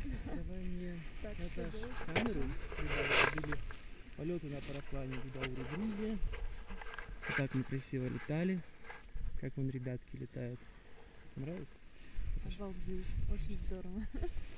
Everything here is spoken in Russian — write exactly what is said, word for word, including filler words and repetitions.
Давай мне Так, что Наташ, делать? камеру. Ребята, были полеты на параплане в Дауру, Грузия. Вот так мы красиво летали. Как вон ребятки летают. Понравилось? Обалдеть, очень здорово.